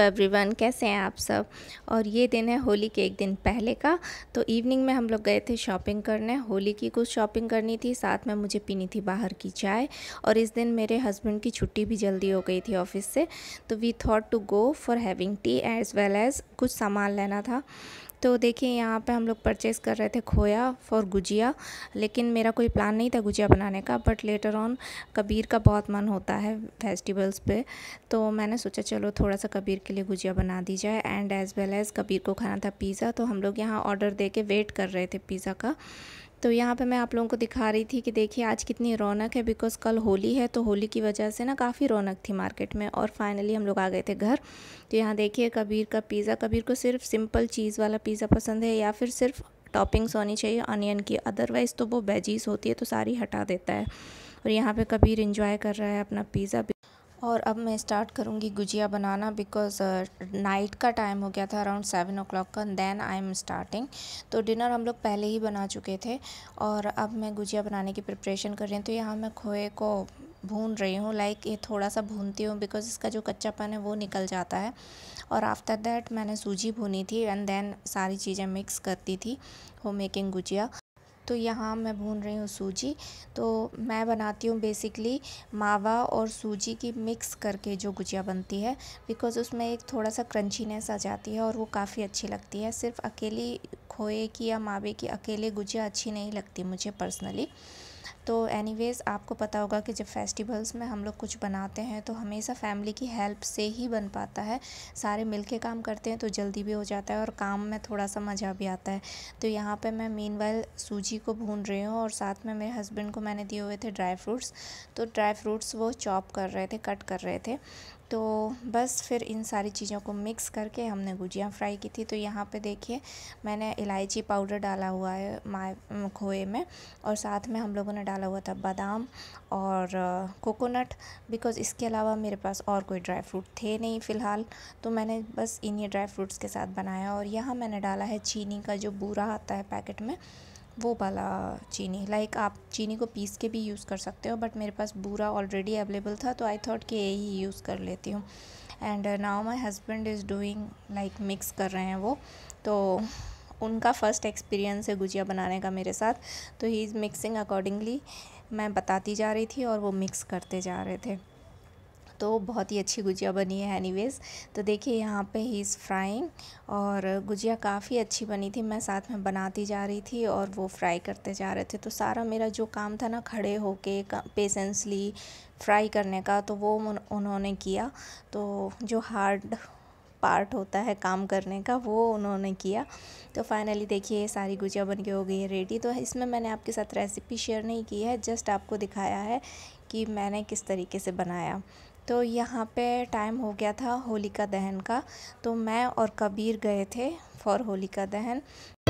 Everyone, कैसे हैं आप सब। और ये दिन है होली के एक दिन पहले का। तो इवनिंग में हम लोग गए थे शॉपिंग करने। होली की कुछ शॉपिंग करनी थी, साथ में मुझे पीनी थी बाहर की चाय। और इस दिन मेरे हस्बैंड की छुट्टी भी जल्दी हो गई थी ऑफिस से, तो we thought to go for having tea as well as कुछ सामान लेना था। तो देखिए यहाँ पे हम लोग परचेज़ कर रहे थे खोया फॉर गुजिया, लेकिन मेरा कोई प्लान नहीं था गुजिया बनाने का। बट लेटर ऑन कबीर का बहुत मन होता है फेस्टिवल्स पे, तो मैंने सोचा चलो थोड़ा सा कबीर के लिए गुजिया बना दी जाए। And as well as Kabir को खाना था पिज़्ज़ा, तो हम लोग यहाँ ऑर्डर दे के वेट कर रहे थे पिज़्ज़ा का। तो यहाँ पे मैं आप लोगों को दिखा रही थी कि देखिए आज कितनी रौनक है, बिकॉज़ कल होली है, तो होली की वजह से ना काफ़ी रौनक थी मार्केट में। और फाइनली हम लोग आ गए थे घर। तो यहाँ देखिए कबीर का पिज़्ज़ा, कबीर को सिर्फ सिंपल चीज़ वाला पिज़्ज़ा पसंद है या फिर सिर्फ टॉपिंग्स होनी चाहिए अनियन की, अदरवाइज़ तो वो वेजीज़ होती है तो सारी हटा देता है। और यहाँ पे कबीर इंजॉय कर रहा है अपना पिज़्ज़ा। और अब मैं स्टार्ट करूँगी गुजिया बनाना, बिकॉज़ नाइट का टाइम हो गया था अराउंड 7 o'clock का। Then I am starting. तो डिनर हम लोग पहले ही बना चुके थे और अब मैं गुजिया बनाने की प्रिपरेशन कर रही हूँ। तो यहाँ मैं खोए को भून रही हूँ, लाइक ये थोड़ा सा भूनती हूँ बिकॉज़ इसका जो कच्चापन है वो निकल जाता है। और आफ्टर दैट मैंने सूजी भूनी थी एंड देन सारी चीज़ें मिक्स करती थी होम मेकिंग गुजिया। तो यहाँ मैं भून रही हूँ सूजी। तो मैं बनाती हूँ बेसिकली मावा और सूजी की मिक्स करके जो गुजिया बनती है, बिकॉज़ उसमें एक थोड़ा सा क्रंचीनेस आ जाती है और वो काफ़ी अच्छी लगती है। सिर्फ अकेली खोए की या मावे की अकेले गुजिया अच्छी नहीं लगती मुझे पर्सनली। तो एनीवेज़ आपको पता होगा कि जब फेस्टिवल्स में हम लोग कुछ बनाते हैं तो हमेशा फैमिली की हेल्प से ही बन पाता है। सारे मिलके काम करते हैं तो जल्दी भी हो जाता है और काम में थोड़ा सा मज़ा भी आता है। तो यहाँ पे मैं मीनवाइल सूजी को भून रही हूँ और साथ में मेरे हस्बैंड को मैंने दिए हुए थे ड्राई फ्रूट्स। तो ड्राई फ्रूट्स वो चॉप कर रहे थे, कट कर रहे थे। तो बस फिर इन सारी चीज़ों को मिक्स करके हमने गुजिया फ्राई की थी। तो यहाँ पे देखिए मैंने इलायची पाउडर डाला हुआ है खोए में, और साथ में हम लोगों ने डाला हुआ था बादाम और कोकोनट, बिकॉज़ इसके अलावा मेरे पास और कोई ड्राई फ्रूट थे नहीं फ़िलहाल। तो मैंने बस इन्हीं ड्राई फ्रूट्स के साथ बनाया। और यहाँ मैंने डाला है चीनी का जो बूरा आता है पैकेट में, वो वाला चीनी। लाइक आप चीनी को पीस के भी यूज़ कर सकते हो, बट मेरे पास बूरा ऑलरेडी अवेलेबल था तो आई थॉट कि यही यूज़ कर लेती हूँ। And now my husband is doing like mix कर रहे हैं वो। तो उनका फ़र्स्ट एक्सपीरियंस है गुजिया बनाने का मेरे साथ, तो ही इज़ मिक्सिंग अकॉर्डिंगली। मैं बताती जा रही थी और वो मिक्स करते जा रहे थे। तो बहुत ही अच्छी गुजिया बनी है एनीवेज़। तो देखिए यहाँ पे ही इज़ फ्राइंग, और गुजिया काफ़ी अच्छी बनी थी। मैं साथ में बनाती जा रही थी और वो फ्राई करते जा रहे थे। तो सारा मेरा जो काम था ना खड़े होके पेशेंसली फ्राई करने का, तो वो उन्होंने किया। तो जो हार्ड पार्ट होता है काम करने का वो उन्होंने किया। तो फाइनली देखिए सारी गुजिया बन के हो गई है रेडी। तो इसमें मैंने आपके साथ रेसिपी शेयर नहीं की है, जस्ट आपको दिखाया है कि मैंने किस तरीके से बनाया। तो यहाँ पे टाइम हो गया था होलिका दहन का, तो मैं और कबीर गए थे फॉर होलिका दहन।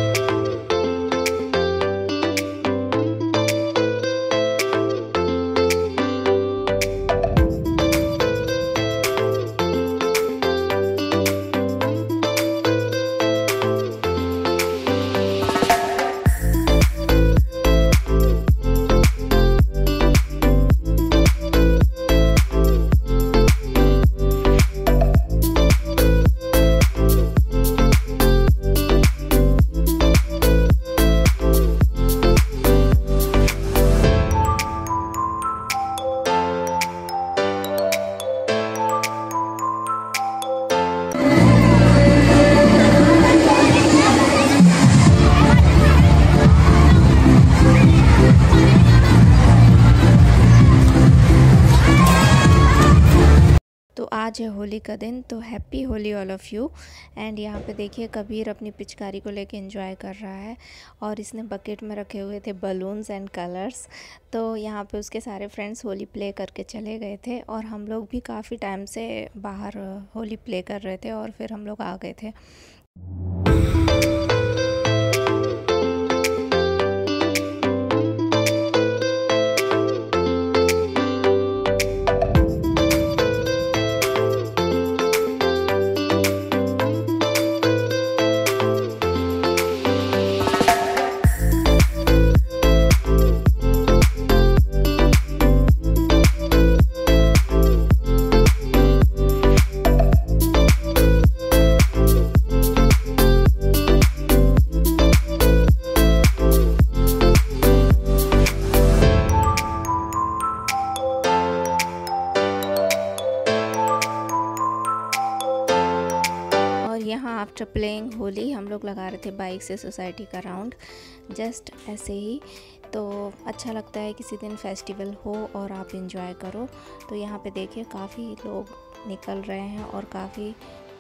तो आज है होली का दिन, तो happy Holi all of you. And यहाँ पे देखिए कबीर अपनी पिचकारी को लेके एंजॉय कर रहा है, और इसने बकेट में रखे हुए थे बलून्स एंड कलर्स। तो यहाँ पे उसके सारे फ्रेंड्स होली प्ले करके चले गए थे, और हम लोग भी काफ़ी टाइम से बाहर होली प्ले कर रहे थे और फिर हम लोग आ गए थे। आफ्टर प्लेइंग होली हम लोग लगा रहे थे बाइक से सोसाइटी का राउंड, जस्ट ऐसे ही। तो अच्छा लगता है किसी दिन फेस्टिवल हो और आप इंजॉय करो। तो यहाँ पे देखिए काफ़ी लोग निकल रहे हैं और काफ़ी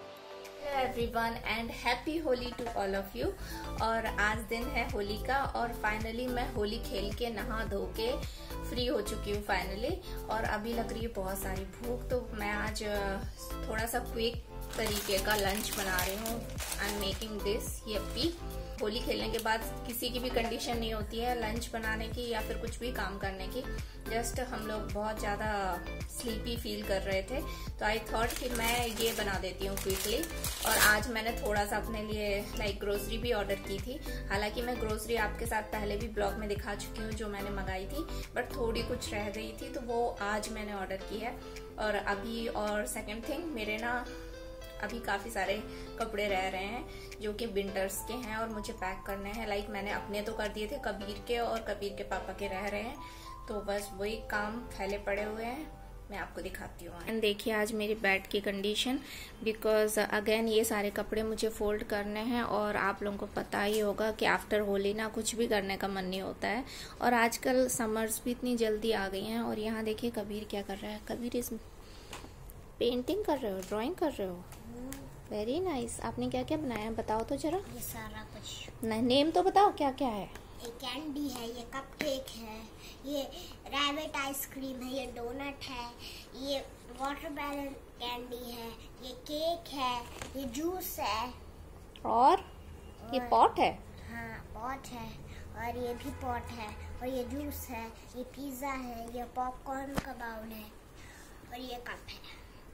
everyone and happy Holi to all of you. और आज दिन है होली का और फाइनली मैं होली खेल के नहा धो के फ्री हो चुकी हूँ फाइनली। और अभी लग रही है बहुत सारी भूख, तो मैं आज थोड़ा सा क्विक तरीके का लंच बना रही हूँ। I am making this yippee. Holi खेलने के बाद किसी की भी कंडीशन नहीं होती है लंच बनाने की या फिर कुछ भी काम करने की। जस्ट हम लोग बहुत ज़्यादा स्लीपी फील कर रहे थे, तो आई थॉट कि मैं ये बना देती हूँ क्विकली। और आज मैंने थोड़ा सा अपने लिए लाइक ग्रोसरी भी ऑर्डर की थी। हालांकि मैं ग्रोसरी आपके साथ पहले भी ब्लॉग में दिखा चुकी हूँ जो मैंने मंगाई थी, बट थोड़ी कुछ रह गई थी तो वो आज मैंने ऑर्डर की है। और अभी और सेकेंड थिंग, मेरे ना अभी काफ़ी सारे कपड़े रह रहे हैं जो कि विंटर्स के हैं और मुझे पैक करने हैं। लाइक मैंने अपने तो कर दिए थे, कबीर के और कबीर के पापा के रह रहे हैं, तो बस वही काम फैले पड़े हुए हैं। मैं आपको दिखाती हूँ। एंड देखिए आज मेरी बेड की कंडीशन, बिकॉज अगेन ये सारे कपड़े मुझे फोल्ड करने हैं। और आप लोगों को पता ही होगा कि आफ्टर होली ना कुछ भी करने का मन नहीं होता है। और आजकल समर्स भी इतनी जल्दी आ गई हैं। और यहाँ देखिए कबीर क्या कर रहा है। कबीर इस पेंटिंग कर रहे हो, ड्राइंग कर रहे हो, वेरी नाइस। आपने क्या क्या बनाया है बताओ तो जरा। ये सारा कुछ नेम तो बताओ क्या क्या है। ये कैंडी है, ये कपकेक है, ये रैबिट आइसक्रीम है, ये डोनट है, ये वाटरमेलन कैंडी है, ये केक है, ये जूस है और ये पॉट है। हाँ पॉट है, और ये भी पॉट है, और ये जूस है, ये पिज्जा है, ये पॉपकॉर्न का बाउल है, और ये कप है।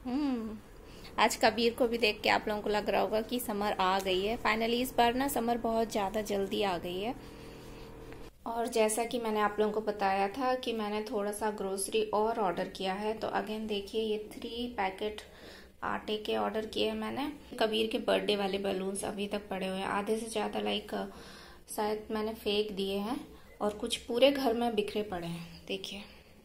आज कबीर को भी देख के आप लोगों को लग रहा होगा कि समर आ गई है फाइनली। इस बार ना समर बहुत ज़्यादा जल्दी आ गई है। और जैसा कि मैंने आप लोगों को बताया था कि मैंने थोड़ा सा ग्रोसरी और ऑर्डर किया है। तो अगेन देखिए ये 3 पैकेट आटे के ऑर्डर किए हैं मैंने। कबीर के बर्थडे वाले बलून्स अभी तक पड़े हुए हैं, आधे से ज़्यादा लाइक शायद मैंने फेंक दिए हैं और कुछ पूरे घर में बिखरे पड़े हैं देखिए।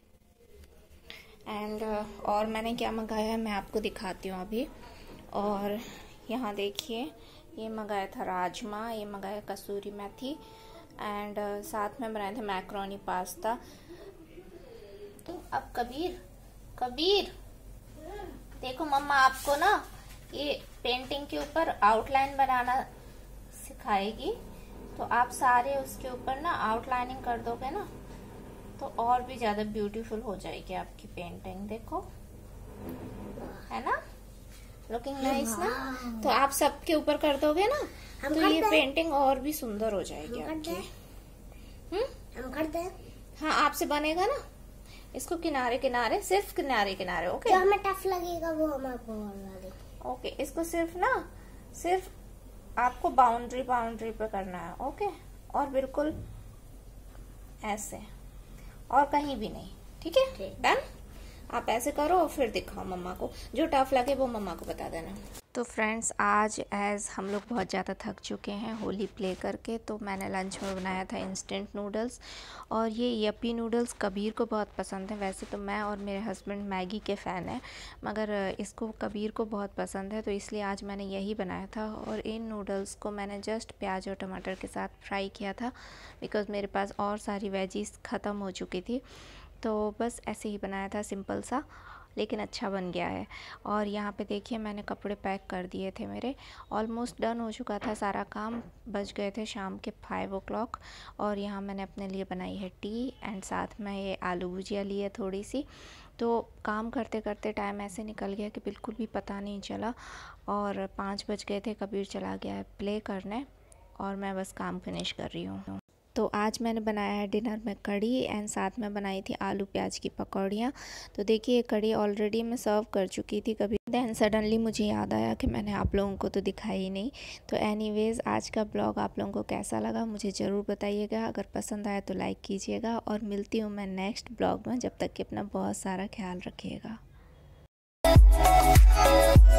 एंड और मैंने क्या मंगाया है मैं आपको दिखाती हूँ अभी। और यहाँ देखिए ये मंगाया था राजमा, ये मंगाया कसूरी मेथी, एंड साथ में बनाए थे मैक्रोनी पास्ता। तो अब कबीर देखो, मम्मा आपको ना ये पेंटिंग के ऊपर आउटलाइन बनाना सिखाएगी। तो आप सारे उसके ऊपर ना आउटलाइनिंग कर दोगे ना तो और भी ज्यादा ब्यूटीफुल हो जाएगी आपकी पेंटिंग। देखो है ना, लुकिंग नाइस ना। तो आप सबके ऊपर कर दोगे ना तो ये पेंटिंग और भी सुंदर हो जाएगी आपकी। हम करते हैं। हाँ आपसे बनेगा ना। इसको किनारे किनारे, सिर्फ किनारे किनारे, ओके। जो हमें टफ लगेगा वो हम आपको बता देंगे। ओके, इसको सिर्फ आपको बाउंड्री पे करना है, ओके। और बिल्कुल ऐसे और कहीं भी नहीं, ठीक है, डन। आप ऐसे करो और फिर दिखाओ मम्मा को, जो टफ लगे वो मम्मा को बता देना। तो फ्रेंड्स आज एज हम लोग बहुत ज़्यादा थक चुके हैं होली प्ले करके, तो मैंने लंच में बनाया था इंस्टेंट नूडल्स। और ये यप्पी नूडल्स कबीर को बहुत पसंद है। वैसे तो मैं और मेरे हस्बैंड मैगी के फ़ैन हैं, मगर इसको कबीर को बहुत पसंद है, तो इसलिए आज मैंने यही बनाया था। और इन नूडल्स को मैंने जस्ट प्याज और टमाटर के साथ फ्राई किया था, बिकॉज़ मेरे पास और सारी वेजीज ख़त्म हो चुकी थी। तो बस ऐसे ही बनाया था, सिंपल सा, लेकिन अच्छा बन गया है। और यहाँ पे देखिए मैंने कपड़े पैक कर दिए थे, मेरे ऑलमोस्ट डन हो चुका था सारा काम। बज गए थे शाम के 5 o'clock। और यहाँ मैंने अपने लिए बनाई है टी, एंड साथ में ये आलू भुजिया ली है थोड़ी सी। तो काम करते करते टाइम ऐसे निकल गया कि बिल्कुल भी पता नहीं चला। और 5 बज गए थे, कबीर चला गया है प्ले करने और मैं बस काम फिनिश कर रही हूँ। तो आज मैंने बनाया है डिनर में कढ़ी, एंड साथ में बनाई थी आलू प्याज की पकौड़ियाँ। तो देखिए ये कढ़ी ऑलरेडी मैं सर्व कर चुकी थी कभी, देन सडनली मुझे याद आया कि मैंने आप लोगों को तो दिखाई ही नहीं। तो एनीवेज़ आज का ब्लॉग आप लोगों को कैसा लगा मुझे ज़रूर बताइएगा। अगर पसंद आया तो लाइक कीजिएगा, और मिलती हूँ मैं नेक्स्ट ब्लॉग में। जब तक कि अपना बहुत सारा ख्याल रखिएगा।